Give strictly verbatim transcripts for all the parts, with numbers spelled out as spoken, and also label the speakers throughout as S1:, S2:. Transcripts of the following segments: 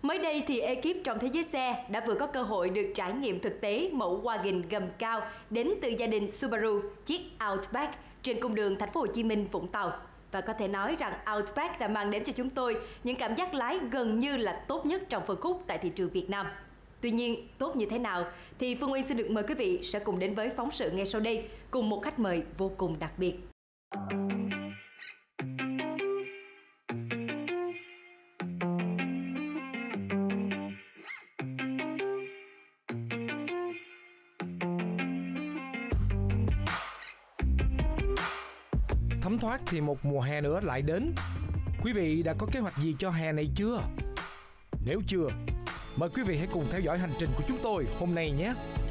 S1: Mới đây thì ekip Trong Thế Giới Xe đã vừa có cơ hội được trải nghiệm thực tế mẫu wagon gầm cao đến từ gia đình Subaru, chiếc Outback trên cung đường thành phố Hồ Chí Minh, Vũng Tàu. Và có thể nói rằng Outback đã mang đến cho chúng tôi những cảm giác lái gần như là tốt nhất trong phân khúc tại thị trường Việt Nam. Tuy nhiên, tốt như thế nào thì Phương Nguyên xin được mời quý vị sẽ cùng đến với phóng sự ngay sau đây cùng một khách mời vô cùng đặc biệt.
S2: Thấm thoát thì một mùa hè nữa lại đến. Quý vị đã có kế hoạch gì cho hè này chưa? Nếu chưa, mời quý vị hãy cùng theo dõi hành trình của chúng tôi hôm nay nhé.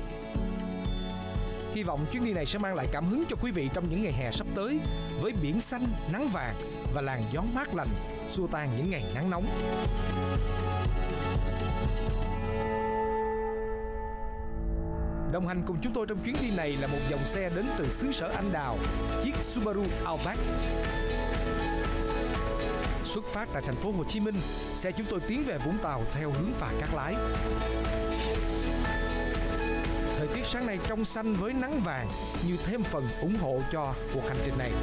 S2: Hy vọng chuyến đi này sẽ mang lại cảm hứng cho quý vị trong những ngày hè sắp tới, với biển xanh, nắng vàng và làn gió mát lành xua tan những ngày nắng nóng. Đồng hành cùng chúng tôi trong chuyến đi này là một dòng xe đến từ xứ sở anh đào, chiếc Subaru Outback. Xuất phát tại thành phố Hồ Chí Minh, xe chúng tôi tiến về Vũng Tàu theo hướng phà Cát Lái. Thời tiết sáng nay trong xanh với nắng vàng như thêm phần ủng hộ cho cuộc hành trình này.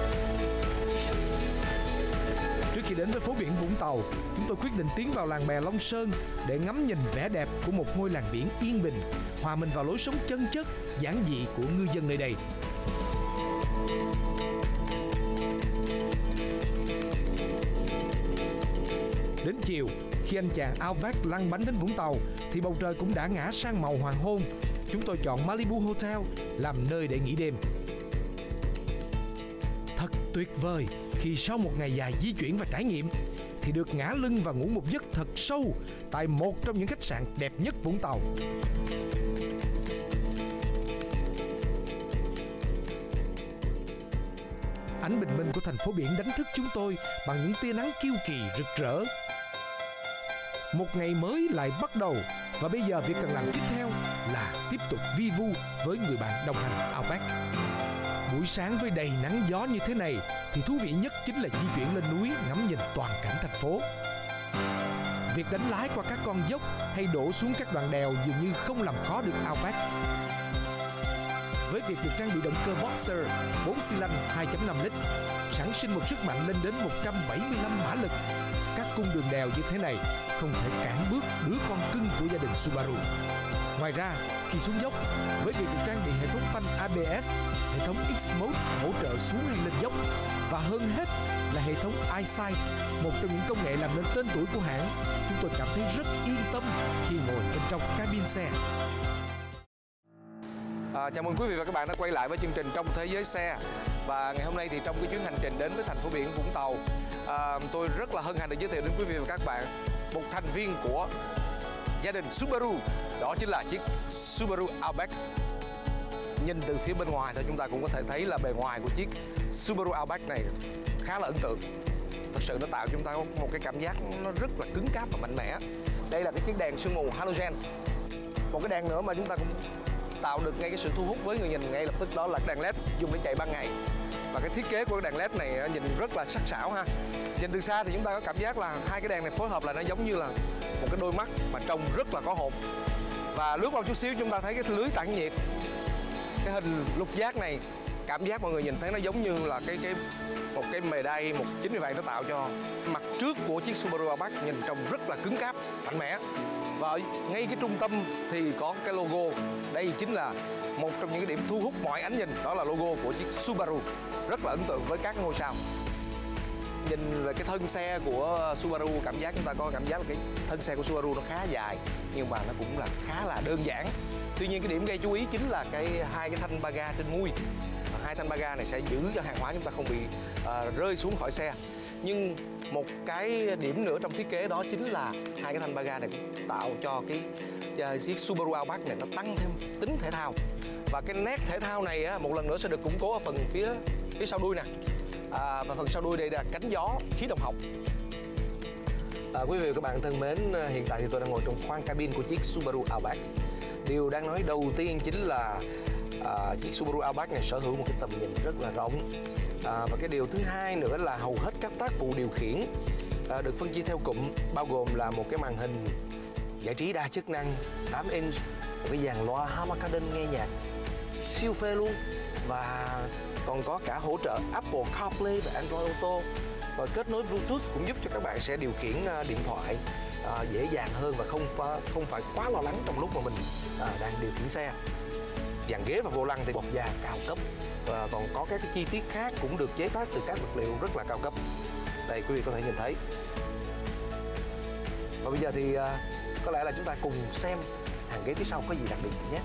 S2: Trước khi đến với phố biển Vũng Tàu, chúng tôi quyết định tiến vào làng bè Long Sơn để ngắm nhìn vẻ đẹp của một ngôi làng biển yên bình, hòa mình vào lối sống chân chất, giản dị của ngư dân nơi đây. Đến chiều, khi anh chàng Outback lăn bánh đến Vũng Tàu, thì bầu trời cũng đã ngã sang màu hoàng hôn. Chúng tôi chọn Malibu Hotel làm nơi để nghỉ đêm. Thật tuyệt vời khi sau một ngày dài di chuyển và trải nghiệm thì được ngả lưng và ngủ một giấc thật sâu tại một trong những khách sạn đẹp nhất Vũng Tàu. Ánh bình minh của thành phố biển đánh thức chúng tôi bằng những tia nắng kiêu kỳ rực rỡ. Một ngày mới lại bắt đầu và bây giờ việc cần làm tiếp theo là tiếp tục vi vu với người bạn đồng hành Outback. Buổi sáng với đầy nắng gió như thế này thì thú vị nhất chính là di chuyển lên núi ngắm nhìn toàn cảnh thành phố. Việc đánh lái qua các con dốc hay đổ xuống các đoạn đèo dường như không làm khó được Outback. Với việc được trang bị động cơ Boxer bốn xi lanh hai chấm năm lít, sản sinh một sức mạnh lên đến một trăm bảy mươi lăm mã lực, các cung đường đèo như thế này không thể cản bước đứa con cưng của gia đình Subaru. Ngoài ra, khi xuống dốc, với việc được trang bị hệ thống phanh a bê ét, hệ thống X-Mode hỗ trợ xuống hay lên dốc, và hơn hết là hệ thống EyeSight, một trong những công nghệ làm nên tên tuổi của hãng, chúng tôi cảm thấy rất yên tâm khi ngồi bên trong cabin xe. À, chào mừng quý vị và các bạn đã quay lại với chương trình Trong Thế Giới Xe. Và ngày hôm nay thì trong cái chuyến hành trình đến với thành phố biển Vũng Tàu, à, tôi rất là hân hạnh được giới thiệu đến quý vị và các bạn một thành viên của gia đình Subaru, đó chính là chiếc Subaru Outback. Nhìn từ phía bên ngoài thôi chúng ta cũng có thể thấy là bề ngoài của chiếc Subaru Outback này khá là ấn tượng. Thật sự nó tạo cho chúng ta một cái cảm giác nó rất là cứng cáp và mạnh mẽ. Đây là cái chiếc đèn sương mù halogen. Một cái đèn nữa mà chúng ta cũng tạo được ngay cái sự thu hút với người nhìn ngay lập tức, đó là cái đèn led dùng để chạy ban ngày. Và cái thiết kế của cái đèn led này nhìn rất là sắc sảo ha. Nhìn từ xa thì chúng ta có cảm giác là hai cái đèn này phối hợp là nó giống như là một cái đôi mắt mà trông rất là có hồn. Và lướt qua chút xíu chúng ta thấy cái lưới tản nhiệt, cái hình lục giác này, cảm giác mọi người nhìn thấy nó giống như là cái cái một cái mề đay. Một chính vì vậy nó tạo cho mặt trước của chiếc Subaru Outback nhìn trông rất là cứng cáp, mạnh mẽ. Và ở ngay cái trung tâm thì có cái logo. Đây chính là một trong những cái điểm thu hút mọi ánh nhìn, đó là logo của chiếc Subaru, rất là ấn tượng với các ngôi sao. Nhìn về cái thân xe của Subaru, cảm giác chúng ta có cảm giác là cái thân xe của Subaru nó khá dài nhưng mà nó cũng là khá là đơn giản. Tuy nhiên cái điểm gây chú ý chính là cái hai cái thanh ba ga trên mui. Hai thanh ba ga này sẽ giữ cho hàng hóa chúng ta không bị uh, rơi xuống khỏi xe. Nhưng một cái điểm nữa trong thiết kế đó chính là hai cái thanh ba ga này cũng tạo cho cái uh, chiếc Subaru Outback này nó tăng thêm tính thể thao. Và cái nét thể thao này á, một lần nữa sẽ được củng cố ở phần phía phía sau đuôi nè. À, và phần sau đuôi đây là cánh gió khí động học. À, quý vị và các bạn thân mến, hiện tại thì tôi đang ngồi trong khoang cabin của chiếc Subaru Outback. Điều đáng nói đầu tiên chính là à, chiếc Subaru Outback này sở hữu một cái tầm nhìn rất là rộng. À, và cái điều thứ hai nữa là hầu hết các tác vụ điều khiển à, được phân chia theo cụm, bao gồm là một cái màn hình giải trí đa chức năng tám inch, một cái dàn loa Harman Kardon nghe nhạc siêu phê luôn, và còn có cả hỗ trợ Apple CarPlay và Android Auto, và kết nối Bluetooth cũng giúp cho các bạn sẽ điều khiển điện thoại à, dễ dàng hơn và không phải không phải quá lo lắng trong lúc mà mình à, đang điều khiển xe. Dàn ghế và vô lăng thì bọc da cao cấp, và còn có các cái chi tiết khác cũng được chế tác từ các vật liệu rất là cao cấp. Đây quý vị có thể nhìn thấy. Và bây giờ thì à, có lẽ là chúng ta cùng xem hàng ghế phía sau có gì đặc biệt nhé.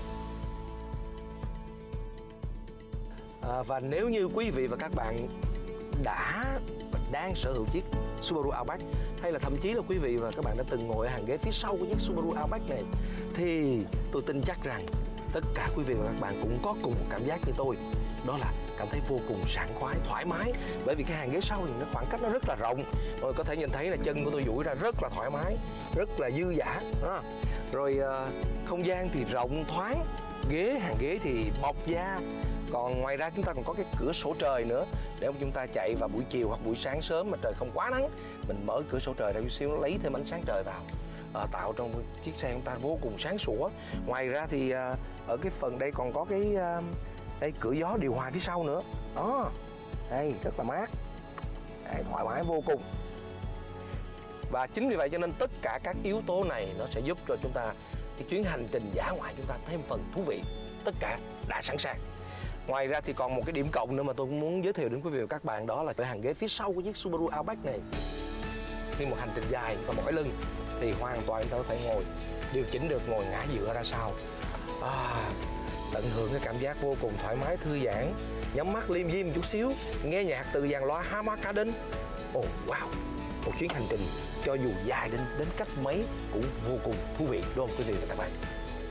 S2: À, và nếu như quý vị và các bạn đã và đang sở hữu chiếc Subaru Outback, hay là thậm chí là quý vị và các bạn đã từng ngồi ở hàng ghế phía sau của chiếc Subaru Outback này, thì tôi tin chắc rằng tất cả quý vị và các bạn cũng có cùng một cảm giác như tôi, đó là cảm thấy vô cùng sảng khoái, thoải mái, bởi vì cái hàng ghế sau thì nó khoảng cách nó rất là rộng, rồi có thể nhìn thấy là chân của tôi duỗi ra rất là thoải mái, rất là dư dả. Đó. Rồi uh, không gian thì rộng thoáng, ghế hàng ghế thì bọc da. Còn ngoài ra chúng ta còn có cái cửa sổ trời nữa, để mà chúng ta chạy vào buổi chiều hoặc buổi sáng sớm mà trời không quá nắng, mình mở cửa sổ trời ra chút xíu, nó lấy thêm ánh sáng trời vào, à, tạo trong chiếc xe chúng ta vô cùng sáng sủa. Ngoài ra thì à, ở cái phần đây còn có cái à, đây cửa gió điều hòa phía sau nữa, đó, đây rất là mát, đây, thoải mái vô cùng. Và chính vì vậy cho nên tất cả các yếu tố này nó sẽ giúp cho chúng ta cái chuyến hành trình dã ngoại chúng ta thêm phần thú vị. Tất cả đã sẵn sàng. Ngoài ra thì còn một cái điểm cộng nữa mà tôi cũng muốn giới thiệu đến quý vị và các bạn, đó là cái hàng ghế phía sau của chiếc Subaru Outback này. Khi một hành trình dài và mỏi lưng thì hoàn toàn chúng ta có thể ngồi điều chỉnh được, ngồi ngả dựa ra sau, à, tận hưởng cái cảm giác vô cùng thoải mái, thư giãn, nhắm mắt liêm diêm một chút xíu, nghe nhạc từ dàn loa Harman Kardon. Ồ, oh, wow, một chuyến hành trình cho dù dài đến đến cách mấy cũng vô cùng thú vị, đúng không quý vị và các bạn?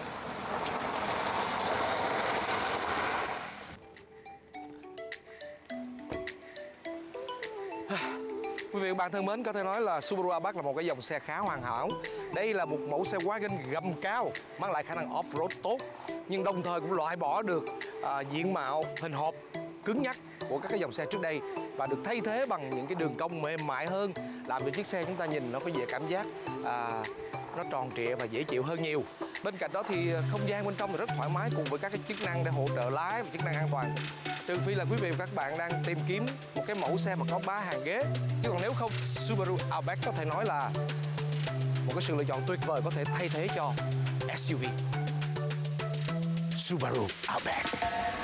S2: Quý vị và các bạn thân mến, có thể nói là Subaru Outback là một cái dòng xe khá hoàn hảo. Đây là một mẫu xe wagon gầm cao, mang lại khả năng off-road tốt, nhưng đồng thời cũng loại bỏ được à, diện mạo hình hộp cứng nhắc của các cái dòng xe trước đây, và được thay thế bằng những cái đường cong mềm mại hơn, làm cho chiếc xe chúng ta nhìn nó có vẻ cảm giác à, nó tròn trịa và dễ chịu hơn nhiều. Bên cạnh đó thì không gian bên trong thì rất thoải mái, cùng với các cái chức năng để hỗ trợ lái và chức năng an toàn. Trừ phi là quý vị và các bạn đang tìm kiếm một cái mẫu xe mà có ba hàng ghế, chứ còn nếu không, Subaru Outback có thể nói là một cái sự lựa chọn tuyệt vời có thể thay thế cho ét u vê Subaru Outback.